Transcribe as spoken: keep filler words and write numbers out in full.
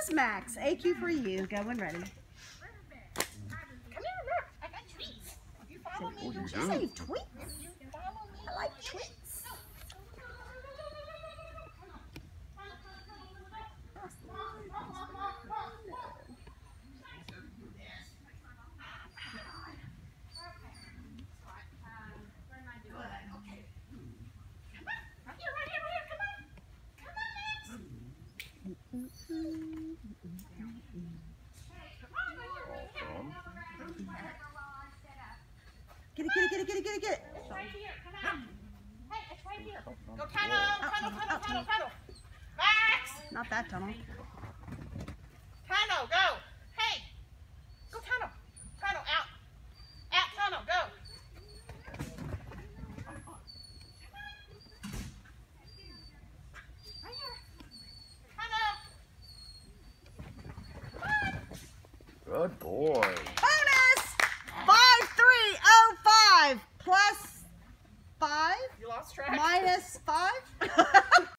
Yes, Max. A Q for you. Go when ready. Come here, look. I got treats. You follow me? Did you say tweets? You follow me? I like tweets. Get it, get it, get it, get it, get it, get it. It's right here. Come on. Hey, it's right here. Go tunnel, tunnel, tunnel, tunnel, tunnel. Max! Not that tunnel. Tunnel, go. Hey. Go tunnel. Tunnel, out. Out, tunnel, go. Right here. Tunnel. Good boy. Bonus! five three oh five plus five You lost track. minus five.